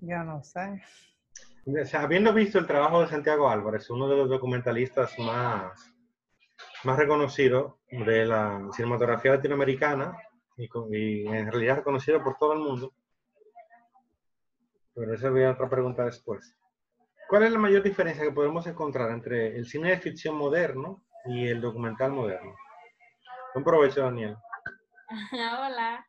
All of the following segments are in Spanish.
Yo no sé. O sea, habiendo visto el trabajo de Santiago Álvarez, uno de los documentalistas más reconocidos de la cinematografía latinoamericana y en realidad reconocido por todo el mundo, pero esa voy a otra pregunta después. ¿Cuál es la mayor diferencia que podemos encontrar entre el cine de ficción moderno y el documental moderno? Buen provecho, Daniel. Hola.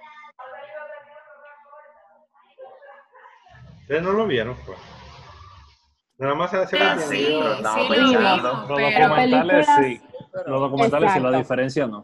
Ustedes no lo vieron, pues. Nada más se Pero entiende. sí, Pero estamos sí lo pensando. vimos, Los pero documentales sí. Pero, Los documentales sí, la Exacto. diferencia no.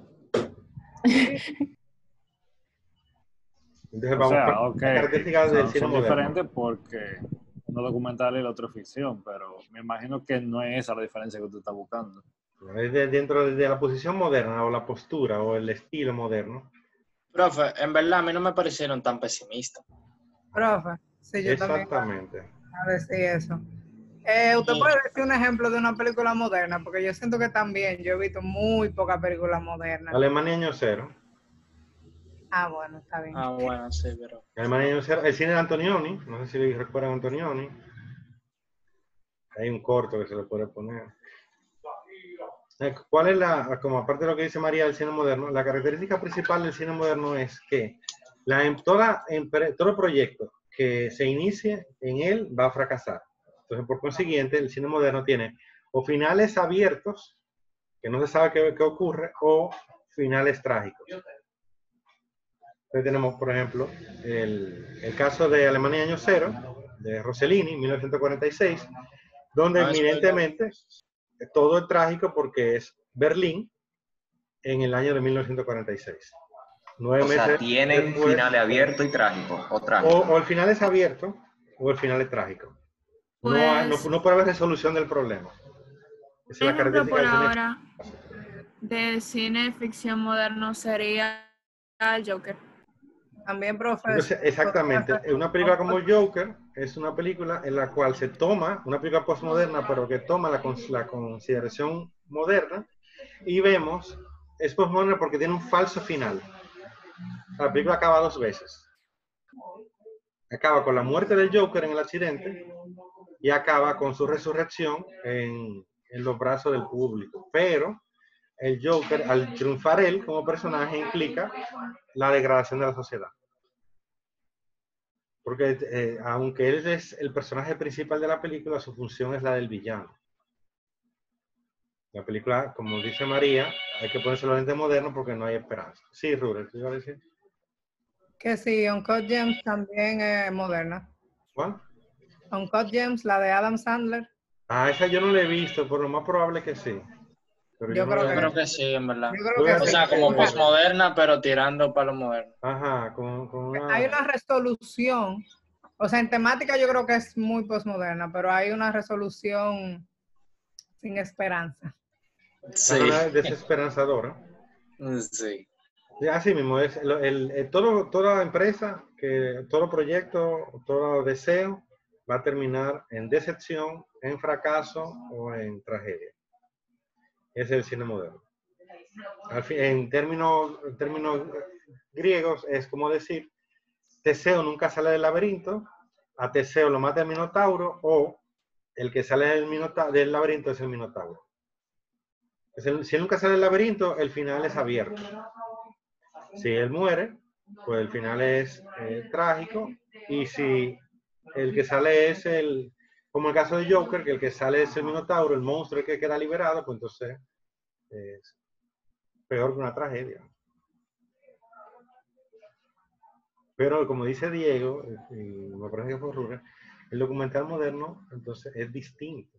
Entonces O vamos sea, con ok, las características del cine son moderno. diferentes porque uno es documental y el otro es ficción, pero me imagino que no es esa la diferencia que usted está buscando. Es dentro de la posición moderna o la postura o el estilo moderno. profe, en verdad a mí no me parecieron tan pesimistas. Profe, sí, yo también Exactamente. iba a decir eso. ¿Usted puede decir un ejemplo de una película moderna? Porque yo siento que también yo he visto muy pocas películas modernas. Alemania año cero. Ah, bueno, está bien. Ah, bueno, sí, pero... Alemania año cero. El cine de Antonioni. No sé si recuerdan a Antonioni. Hay un corto que se le puede poner. ¿Cuál es como aparte de lo que dice María del cine moderno, la característica principal del cine moderno es que todo proyecto que se inicie en él va a fracasar. Entonces, por consiguiente, el cine moderno tiene o finales abiertos, que no se sabe qué ocurre, o finales trágicos. Entonces tenemos, por ejemplo, el caso de Alemania Año Cero, de Rossellini, 1946, donde evidentemente todo es trágico porque es Berlín en el año de 1946. 9 O sea, meses tienen después, finales abiertos y trágicos, o trágicos. o el final es abierto o el final es trágico. pues, No puede haber resolución del problema. Esa es un la ejemplo característica por del cine. ahora de cine ficción moderno sería el Joker. También, profe. Entonces, exactamente. Una película como Joker es una película en la cual se toma, una película postmoderna, pero que toma la consideración moderna, y vemos, es postmoderna porque tiene un falso final. La película acaba dos veces. Acaba con la muerte del Joker en el accidente y acaba con su resurrección en los brazos del público. Pero el Joker, al triunfar él como personaje, implica la degradación de la sociedad. Porque aunque él es el personaje principal de la película, su función es la del villano. La película, como dice María, hay que ponerse los lentes modernos porque no hay esperanza. Sí, Rubén, ¿te iba a decir? Que sí, Uncut Gems también es moderna. ¿Cuál? Uncut Gems, la de Adam Sandler. Ah, esa yo no la he visto, pero lo más probable que sí. Pero yo Yo no creo la Yo he que, creo visto. que sí, en verdad. yo creo que O sí. sea, como Mira, posmoderna, pero tirando para lo moderno. Ajá, con hay una... una resolución. O sea, en temática yo creo que es muy postmoderna, pero hay una resolución sin esperanza. Sí, Ajá, desesperanzadora. sí. Y así mismo, es toda empresa, todo proyecto, todo deseo va a terminar en decepción, en fracaso o en tragedia. Ese es el cine moderno. En términos griegos es como decir, Teseo nunca sale del laberinto, a Teseo lo mata el Minotauro, o el que sale del laberinto es el Minotauro. Si él nunca sale del laberinto, el final es abierto. Si él muere, pues el final es trágico. Y si el que sale es como el caso de Joker, que el que sale es el Minotauro, el monstruo el que queda liberado, pues entonces es peor que una tragedia. Pero como dice Diego, y me parece que fue Rubén, el documental moderno entonces es distinto.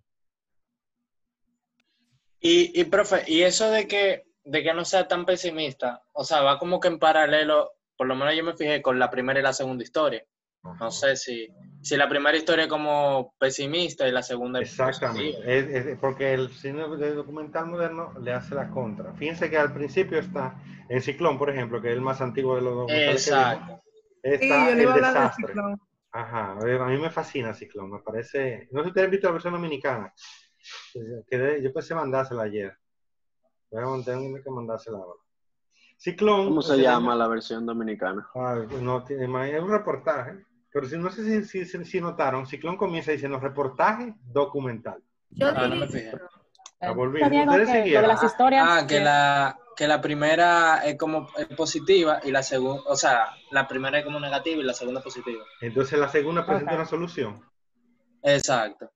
Y profe, y eso de que no sea tan pesimista, o sea, va como que en paralelo, por lo menos yo me fijé con la primera y la segunda historia. No sé si la primera historia es como pesimista y la segunda es Exactamente, positiva. porque el cine de documental moderno le hace la contra. Fíjense que al principio está en Ciclón, por ejemplo, que es el más antiguo de los documentales que vimos, Exacto. Sí, está yo le iba El a hablar de Desastre. Ciclón. Ajá, a mí me fascina Ciclón, me parece... No sé si ustedes han visto la versión dominicana, yo pensé mandársela ayer. Tengo que mandársela ahora. Ciclón ¿Cómo se se llama llama... la versión dominicana? No, es un reportaje. Pero no sé si notaron, Ciclón comienza diciendo reportaje documental. Yo Ah, no me dije, fijé. La volví. Santiago, Ustedes que lo de siguieron. las historias. Que la primera es como positiva y la segunda, o sea, la primera es como negativa y la segunda positiva. Entonces la segunda presenta Ok. una solución. Exacto.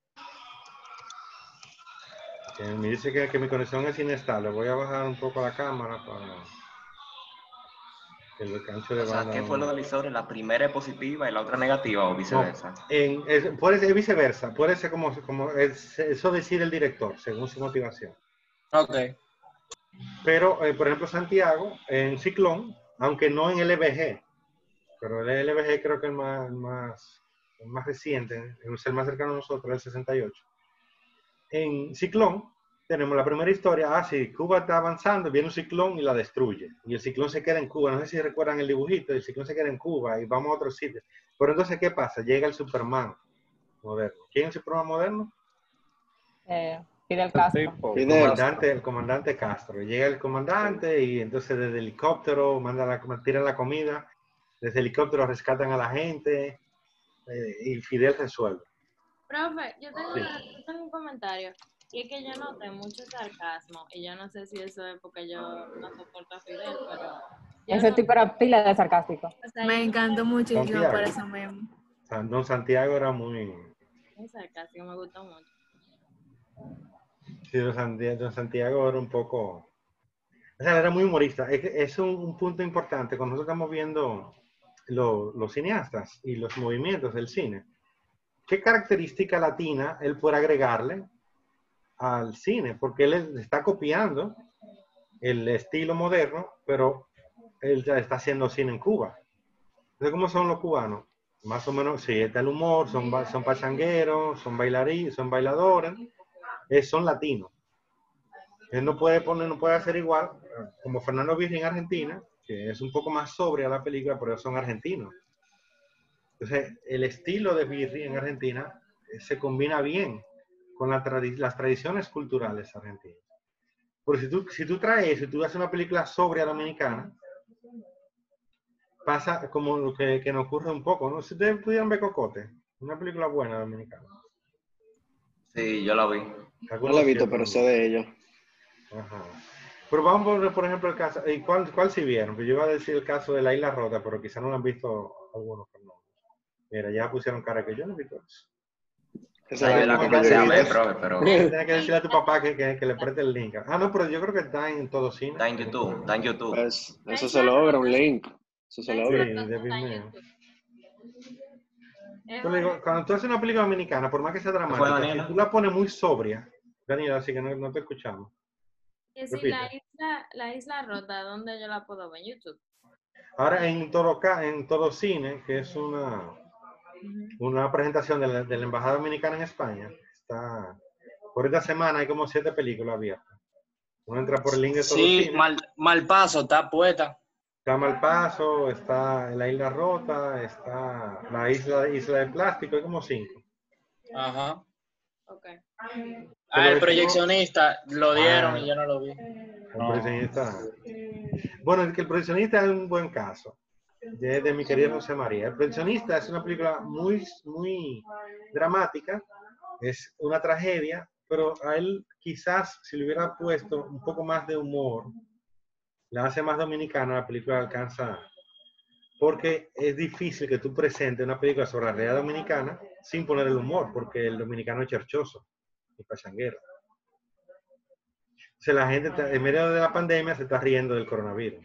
Me dice que mi conexión es inestable. Voy a bajar un poco la cámara para que el alcance de O sea, banda. ¿qué fue lo de la historia? ¿La primera es positiva y la otra negativa o No, viceversa? puede ser viceversa. Puede ser como eso decide el director, según su motivación. Ok. Pero, por ejemplo, Santiago, en Ciclón, aunque no en LBG, pero el LBG creo que es el más reciente, es el más cercano a nosotros, el 68. En Ciclón tenemos la primera historia, sí, Cuba está avanzando, viene un ciclón y la destruye. Y el ciclón se queda en Cuba, no sé si recuerdan el dibujito, el ciclón se queda en Cuba y vamos a otro sitio. Pero entonces, ¿qué pasa? Llega el Superman moderno. ¿Quién es el Superman moderno? Fidel Castro. Tipo, El comandante Castro. Llega el comandante y entonces desde el helicóptero tiran la comida, desde el helicóptero rescatan a la gente y Fidel resuelve. Profe, yo Sí. tengo un comentario. Y es que yo noté mucho sarcasmo. Y yo no sé si eso es porque yo no soporto a Fidel, pero... Ese tipo era pila de sarcástico. O sea, me encantó muchísimo Santiago. por eso mismo. Don Santiago era muy... muy sarcástico, me gustó mucho. Sí, don Santiago era un poco... O sea, era muy humorista. Es un punto importante cuando nosotros estamos viendo los cineastas y los movimientos del cine. ¿Qué característica latina él puede agregarle al cine? Porque él está copiando el estilo moderno, pero él ya está haciendo cine en Cuba. Entonces, ¿cómo son los cubanos? Más o menos, sí, está el humor, son pachangueros, son bailarines, son bailadores, son latinos. Él no puede hacer igual, como Fernando Virgen en Argentina, que es un poco más sobria la película, pero son argentinos. Entonces, el estilo de Virgen en Argentina se combina bien con las tradiciones culturales argentinas. Porque si tú traes eso y tú haces una película sobria dominicana, pasa como lo que nos ocurre un poco, ¿no? Si ustedes pudieran ver Cocote, una película buena dominicana. Sí, yo la vi. No la he visto, pero sé de ellos. Ajá. Pero vamos a ver, por ejemplo, el caso, ¿y cuál si vieron? Pues yo iba a decir el caso de La Isla Rota, pero quizá no lo han visto algunos. No. Mira, ya pusieron cara que yo no he visto eso. Esa Yo es la la que comencé yo a he ver, visto. profe, pero Tienes que decirle a tu papá que le preste el link. Ah, no, pero yo creo que está en todo cine. está en YouTube, está en YouTube. Pues, eso se logra, un link. Eso se Sí, logra. de Vimeo. Es Yo le digo, cuando tú haces una película dominicana, por más que sea fue, dramática, Daniela? si tú la pones muy sobria, Daniela, así que no te escuchamos. que si Repite. la isla rota, ¿dónde yo la puedo ver? En YouTube. Ahora en todo cine, que es una presentación de la Embajada Dominicana en España, por esta semana hay como 7 películas abiertas. Uno entra por el link de todo Sí, cine. mal paso, está puesta. Está Malpaso, está La Isla Rota, está la isla de Plástico, hay como 5. Ajá. Ok. El proyeccionista lo dieron y yo no lo vi. El proyeccionista. Bueno, es que el proyeccionista es un buen caso. De mi querido José María. El proyeccionista es una película muy, muy dramática, es una tragedia, pero a él quizás si le hubiera puesto un poco más de humor, la hace más dominicana, la película alcanza, porque es difícil que tú presentes una película sobre la realidad dominicana sin poner el humor, porque el dominicano es cherchoso y pachanguero. Entonces la gente en medio de la pandemia se está riendo del coronavirus.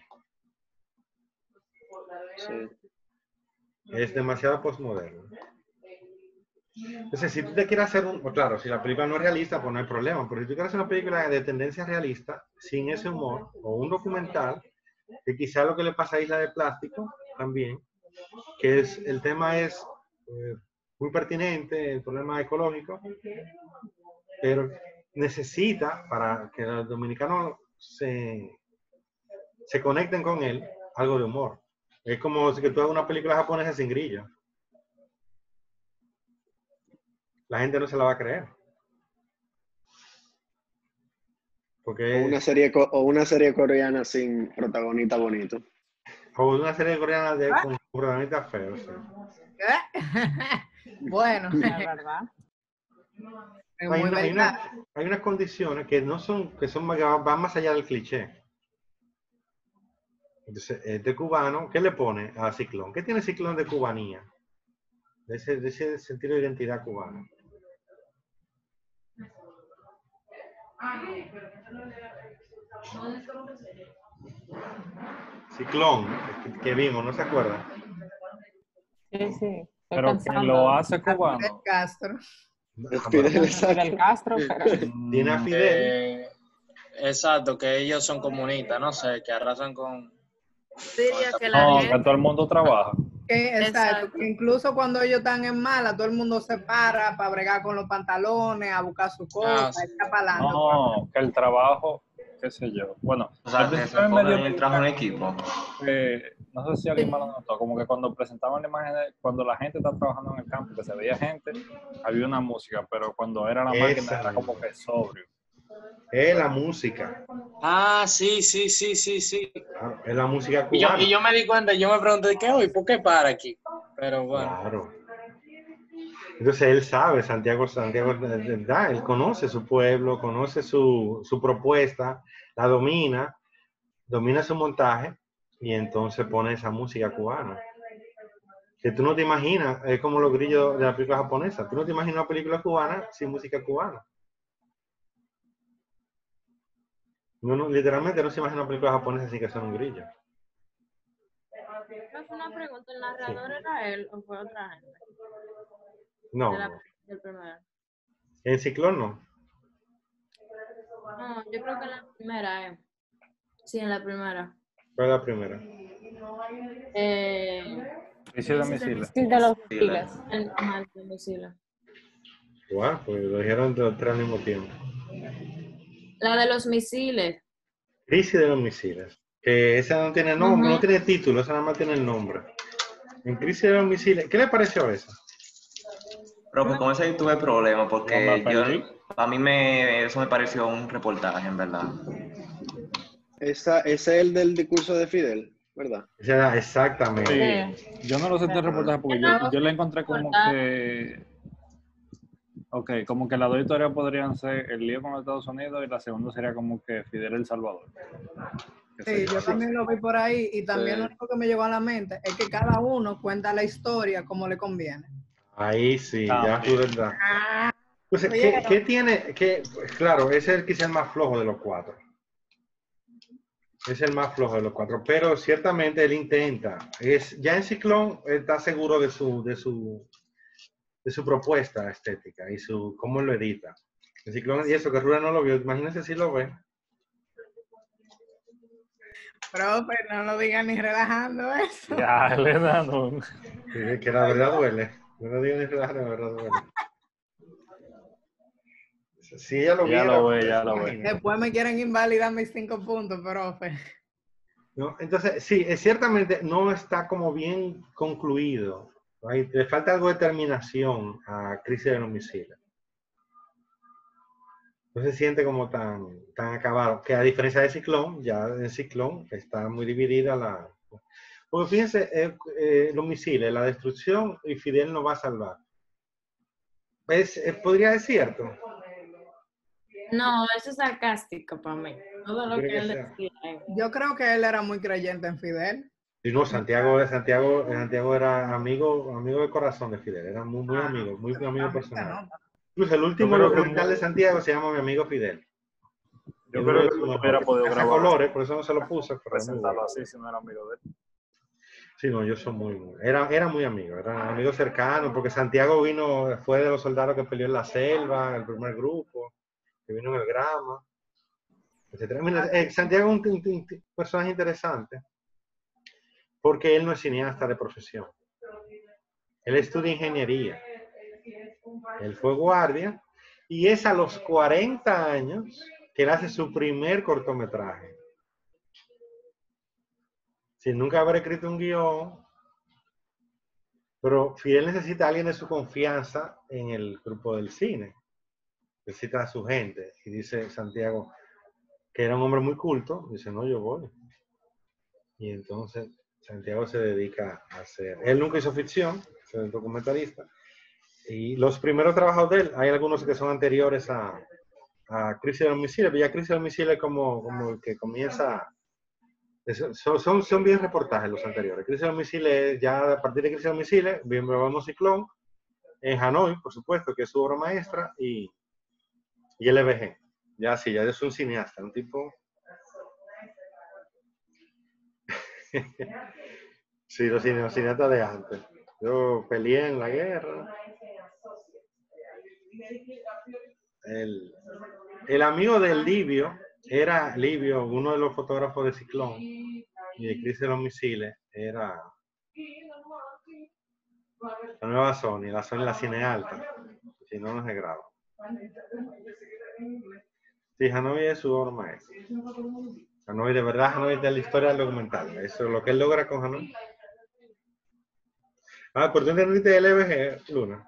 Sí. Es demasiado postmoderno. Entonces, si tú te quieres hacer claro, si la película no es realista, pues no hay problema, pero si tú quieres hacer una película de tendencia realista, sin ese humor, o un documental, que quizá lo que le pasa a Isla de Plástico, también, que el tema es muy pertinente, el problema ecológico, pero necesita, para que los dominicanos se conecten con él, algo de humor. Es como si que tú hagas una película japonesa sin grillo. La gente no se la va a creer. Porque O una serie coreana sin protagonista bonito. o una serie coreana Un protagonista feo, sí. Bueno, Es verdad. es Hay, muy verdad. hay unas condiciones que no son, que van más allá del cliché. Entonces, este cubano, ¿qué le pone a Ciclón? ¿Qué tiene Ciclón de cubanía? De ese sentido de identidad cubana. Ciclón, que vimos, ¿no se acuerdan? Sí, sí. Estoy Pero que pensando. lo hace A Fidel cubano. Castro. Fidel, Fidel exacto. Castro, pero Tiene a Mm, Fidel. Exacto, que ellos son comunistas, no sé, que arrasan con Diría esta que la No, gente. que todo el mundo trabaja. Exacto, Exacto. que incluso cuando ellos están en mala, todo el mundo se para bregar con los pantalones, a buscar su cosa, sí. echar para adelante. No, que el trabajo, qué sé yo. Bueno, O al sea, que se principio me enfocan dio en el trabajo en risa, equipo. no sé si alguien me lo notó, como que cuando presentaban la imagen, cuando la gente está trabajando en el campo, que se veía gente, había una música, pero cuando era la máquina Esa era como misma. que sobrio. Es la música. Ah, sí. Claro, es la música Y yo cubana. me di cuenta, yo me pregunté, ¿qué hoy? ¿Por qué para aquí? Pero bueno. Claro. Entonces él sabe, Santiago, ¿verdad? Él conoce su pueblo, conoce su propuesta, la domina su montaje y entonces pone esa música cubana. Que tú no te imaginas, es como los grillos de la película japonesa, tú no te imaginas una película cubana sin música cubana. Literalmente no se imagina una película japonesa sin que sea un grillo. No fue una pregunta, ¿el narrador era él o fue otra gente? No, De la, no. del primero. En Ciclón no. No, yo creo que en la primera, Sí, en la primera. Fue la primera. Crisis de misiles. sí, de los Sí, miles. Ajá, el domicilio. Wow, pues lo dijeron los tres al mismo tiempo. La de los misiles. Crisis de los misiles. Que esa no tiene nombre, no tiene título, esa nada más tiene el nombre. En Crisis de los misiles. ¿Qué le pareció esa? Pero con eso yo tuve problemas Yo me porque perdí. a mí eso me pareció un reportaje, en verdad. Ese es el del discurso de Fidel, ¿verdad? Esa era exactamente. Sí, yo no lo sentí el reportaje porque yo le encontré como que, ok, como que las dos historias podrían ser el lío con los Estados Unidos y la segunda sería como que Fidel El Salvador. Qué sé Sí, yo también lo vi por ahí y también lo único que me llegó a la mente es que cada uno cuenta la historia como le conviene. Ahí sí, ya También. fue verdad. Entonces, Oye, ¿qué tiene? Claro, ese es quizá el más flojo de los cuatro. Es el más flojo de los cuatro, pero ciertamente él intenta. Ya en Ciclón está seguro de su propuesta estética y cómo lo edita. En Ciclón, y eso que Rura no lo vio, imagínense si lo ve. profe, no lo digan ni relajando eso. Ya, Elena, no. Que la verdad duele. No lo digo ni relajando, la verdad duele. Si ella lo Ya viera, lo ve, pues, ya lo ve. imagínate. Después me quieren invalidar mis 5 puntos, profe. ¿No? Entonces, sí, ciertamente no está como bien concluido. Le falta algo de terminación a Crisis de los Misiles. No se siente como tan acabado. Que a diferencia de Ciclón, ya en Ciclón está muy dividida la... Porque fíjense, los misiles, la destrucción y Fidel nos va a salvar. Podría ser cierto. No, eso es sarcástico para mí. Todo lo ¿Cree que que él sea? decía. Yo creo que él era muy creyente en Fidel. Y no, Santiago era amigo de corazón de Fidel. Era muy amigo, muy amigo personal. No, Incluso el Yo último creo que documental de Santiago se llama Mi amigo Fidel. yo Es creo uno de que sus no hubiera mejores. podido Hace grabar, colores, por eso no se lo puse, pero es muy presentarlo bueno. así si no era amigo de él. Sí, no, yo soy era muy amigo, era amigo cercano, porque Santiago fue de los soldados que peleó en la selva, el primer grupo, que vino en el Grama, etc. Mira, Santiago es un personaje interesante, porque él no es cineasta de profesión. Él estudia ingeniería. Él fue guardia, y es a los 40 años que él hace su primer cortometraje. Sin nunca haber escrito un guión, pero Fidel necesita a alguien de su confianza en el grupo del cine. Necesita a su gente. Y dice Santiago, que era un hombre muy culto, dice, no, yo voy. Y entonces Santiago se dedica a hacer. Él nunca hizo ficción, es documentalista. Y los primeros trabajos de él, hay algunos que son anteriores a Crisis de los Misiles, pero ya Crisis de los Misiles como el que comienza. Son bien reportajes los anteriores. Crisis de los Misiles, ya a partir de Crisis de los Misiles, vemos Ciclón, en Hanoi, por supuesto, que es su obra maestra, y LBG. Ya sí, ya es un cineasta, un tipo. Sí, los cineastas de antes. Yo peleé en la guerra. El amigo del Livio, era Livio, uno de los fotógrafos de Ciclón y de Crisis de los Misiles, era la nueva Sony, la Cine Alta, si no, no se graba. Sí, Hanoi es su obra maestra. Hanoi, de verdad, Hanoi es de la historia del documental. Eso es lo que él logra con Hanoi. ¿Por qué entendiste LBG, Luna?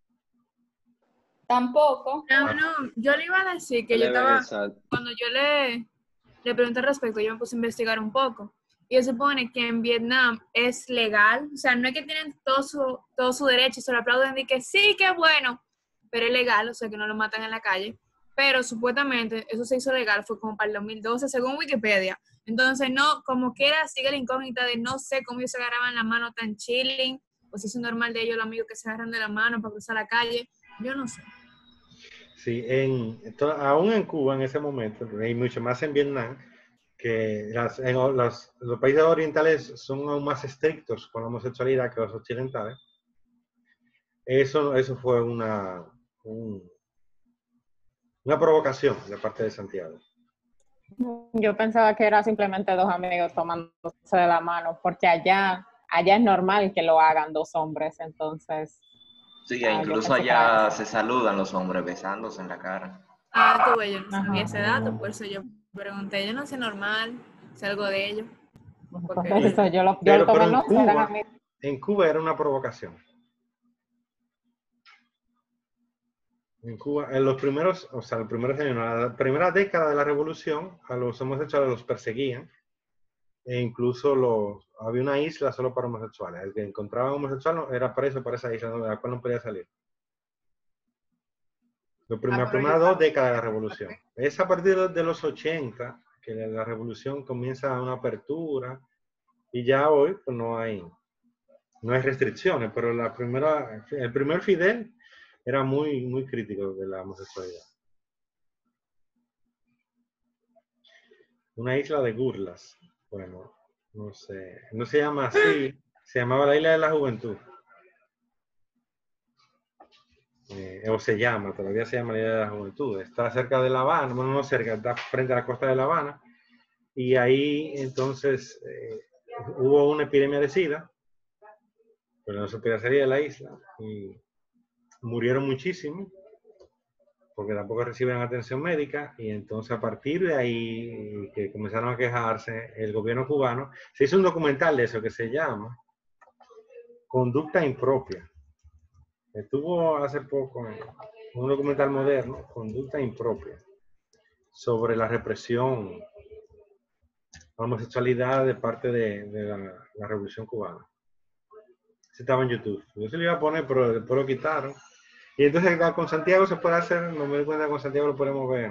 Tampoco. No, yo le iba a decir que yo estaba, cuando yo le pregunté al respecto, yo me puse a investigar un poco. Y se supone que en Vietnam es legal, o sea, no es que tienen todo su derecho y se lo aplauden y que sí, qué bueno, pero es legal, o sea, que no lo matan en la calle. Pero supuestamente eso se hizo legal, fue como para el 2012, según Wikipedia. Entonces, no, como quiera, sigue la incógnita de no sé cómo ellos se agarraban la mano tan chilling, o si es normal de ellos los amigos que se agarran de la mano para cruzar la calle, yo no sé. Sí, aún en Cuba en ese momento, y mucho más en Vietnam, que los países orientales son aún más estrictos con la homosexualidad que los occidentales. Eso fue una provocación de parte de Santiago. Yo pensaba que era simplemente dos amigos tomándose de la mano, porque allá es normal que lo hagan dos hombres, entonces. Sí, incluso allá se saludan los hombres besándose en la cara. Tuve, yo no sabía ese dato, por eso yo pregunté, yo no sé normal, sé algo de ello. Por eso yo lo pero tomé, en no, Cuba, en Cuba era una provocación. En Cuba, en los primeros años, la primera década de la revolución, a los homosexuales los perseguían, e incluso había una isla solo para homosexuales. El que encontraba homosexual era preso para esa isla, de la cual no podía salir. Las primeras 2 décadas de la revolución. Es a partir de los 80 que la revolución comienza una apertura, y ya hoy pues, no hay restricciones, pero el primer Fidel era muy, muy crítico de la homosexualidad. Una isla de Gurlas. Bueno, no sé. No se llama así. Se llamaba la Isla de la Juventud. O se llama, todavía se llama la Isla de la Juventud. Está cerca de La Habana. Bueno, no cerca, está frente a la costa de La Habana. Y ahí entonces hubo una epidemia de SIDA. Pero no se podía salir de la isla. Y murieron muchísimos, porque tampoco reciben atención médica, y entonces a partir de ahí que comenzaron a quejarse, el gobierno cubano, se hizo un documental de eso que se llama Conducta Impropia. Estuvo hace poco un documental moderno, Conducta Impropia, sobre la represión a la homosexualidad de parte de la Revolución Cubana. Ese estaba en YouTube. Yo se lo iba a poner, pero después lo quitaron. Y entonces con Santiago se puede hacer, no me doy cuenta que con Santiago lo podemos ver.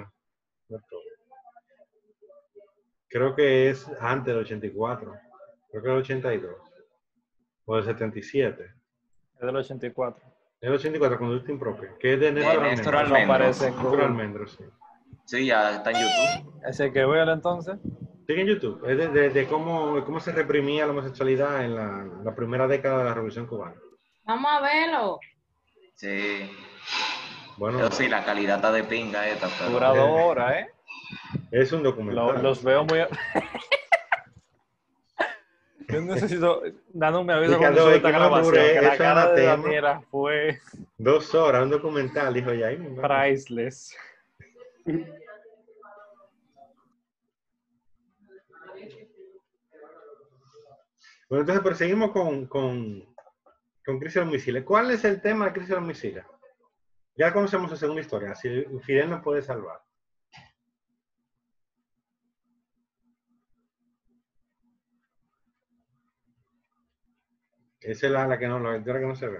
Creo que es antes del 84. Creo que es del 82. O del 77. Es del 84. Es del 84, Conducta Impropia. Que es de Néstor Almendro. Sí. Sí, ya está en YouTube. Ese que veo entonces. Sigue en YouTube. Es de cómo se reprimía la homosexualidad en la primera década de la Revolución Cubana. Vamos a verlo. Sí. Bueno, pero sí, la calidad está de pinga esta. Dura 2 horas, ¿eh? Es un documental. Los veo muy... Yo necesito... Dando un aviso con esta grabación, que la cara de Daniela fue... 2 horas, un documental, dijo ya. Priceless. Bueno, entonces proseguimos con Crisis de los Misiles. ¿Cuál es el tema de Crisis de los Misiles? Ya conocemos su segunda historia, si Fidel nos puede salvar. Esa es la que no, la historia que no se ve.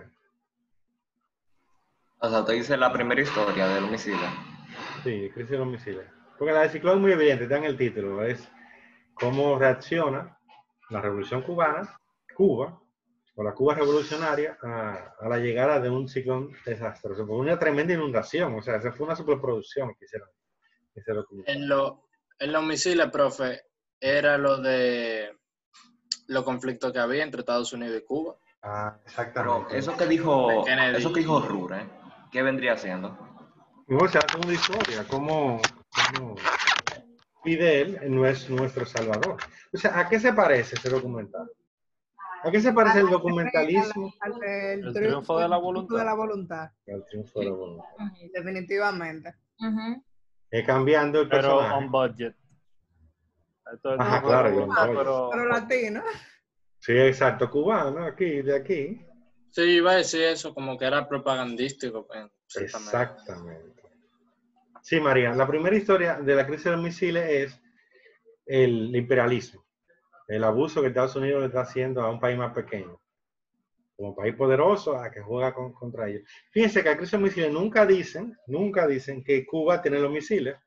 O sea, usted dice la primera historia de los misiles. Sí, crisis de los misiles. Porque la de Ciclón es muy evidente, está en el título. Es cómo reacciona la Revolución Cubana, Cuba, o la Cuba revolucionaria, a la llegada de un ciclón desastroso. Fue una tremenda inundación, o sea, esa fue una superproducción que hicieron. En los misiles, profe, era lo de los conflictos que había entre Estados Unidos y Cuba. Ah, exactamente. Pero eso que dijo Rure, ¿qué vendría siendo? O sea, una historia, como Fidel no es nuestro salvador. O sea, ¿a qué se parece ese documental? ¿A qué se parece el documentalismo? El triunfo de la voluntad. El triunfo de la voluntad. Definitivamente. Cambiando el personaje. Pero on budget. Ajá, claro, pero latino. Sí, exacto, cubano, aquí, de aquí. Sí, iba a decir eso, como que era propagandístico. Exactamente. Sí, María, la primera historia de la crisis de los misiles es el imperialismo, el abuso que Estados Unidos le está haciendo a un país más pequeño, como país poderoso, a que juega contra ellos. Fíjense que la crisis de los misiles nunca dicen que Cuba tiene los misiles.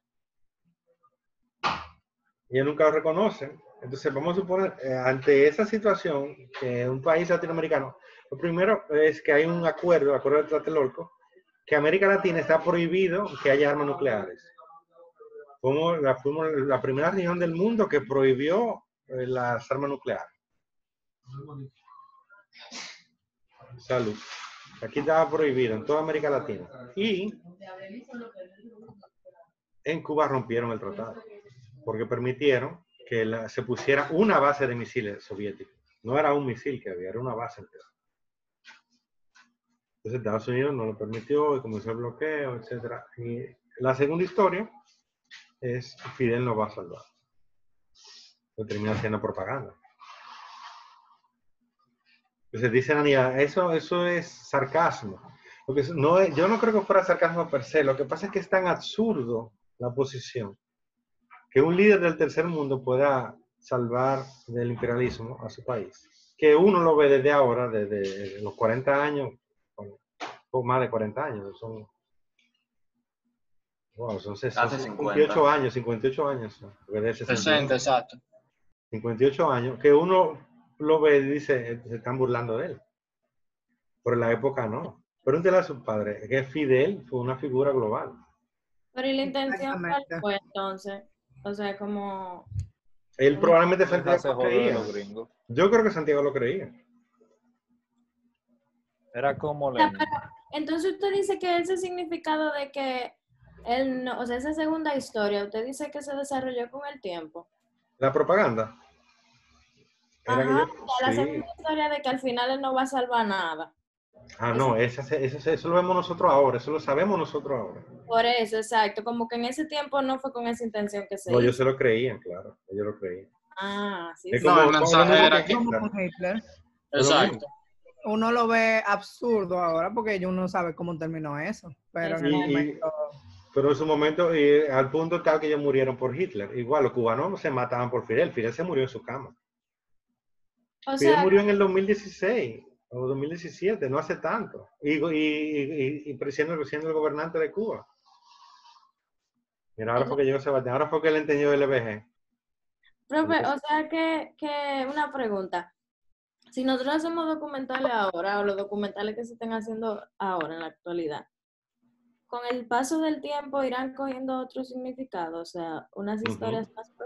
Ellos nunca lo reconocen. Entonces, vamos a suponer, ante esa situación, que un país latinoamericano, lo primero es que hay un acuerdo de Tlatelolco, que América Latina está prohibido que haya armas nucleares. Fuimos la primera región del mundo que prohibió las armas nucleares. Salud. Aquí estaba prohibido en toda América Latina. Y en Cuba rompieron el tratado, porque permitieron que se pusiera una base de misiles soviéticos. No era un misil que había, era una base entera. Entonces Estados Unidos no lo permitió y comenzó el bloqueo, etc. Y la segunda historia es Fidel nos va a salvar. Lo termina haciendo propaganda. Entonces dice Anía, eso es sarcasmo. Porque yo no creo que fuera sarcasmo per se. Lo que pasa es que es tan absurdo la posición que un líder del tercer mundo pueda salvar del imperialismo a su país. Que uno lo ve desde ahora, desde los 40 años, o más de 40 años, son 58 años, 58 años. 60, exacto. 58 años, que uno lo ve y dice, se están burlando de él. Pero en la época no. Pregúntele a su padre, que Fidel fue una figura global. Pero ¿y la intención cuál fue entonces? O sea, como... Él probablemente Santiago lo creía. Yo creo que Santiago lo creía. Era como entonces usted dice que ese significado de que él no, o sea, esa segunda historia, usted dice que se desarrolló con el tiempo. La propaganda. Ajá, la segunda historia de que al final él no va a salvar nada. Ah, no, eso lo vemos nosotros ahora, eso lo sabemos nosotros ahora. Por eso, exacto, como que en ese tiempo no fue con esa intención que se hizo. yo se lo creían, claro, ellos lo creían. Ah, sí. Es como, el mensaje era como Hitler. Exacto. Uno lo ve absurdo ahora porque uno no sabe cómo terminó eso, pero en el momento... Pero en su momento, al punto tal que ellos murieron por Hitler. Igual, los cubanos se mataban por Fidel. Fidel se murió en su cama. Fidel murió en el 2016 o 2017, no hace tanto. Y siendo el gobernante de Cuba. Mira, ahora fue que llegó Sebastián, ahora fue que él entendió el LBG. Profe, o sea que una pregunta. Si nosotros hacemos documentales ahora, o los documentales que se estén haciendo ahora en la actualidad, con el paso del tiempo irán cogiendo otro significado, o sea, unas historias más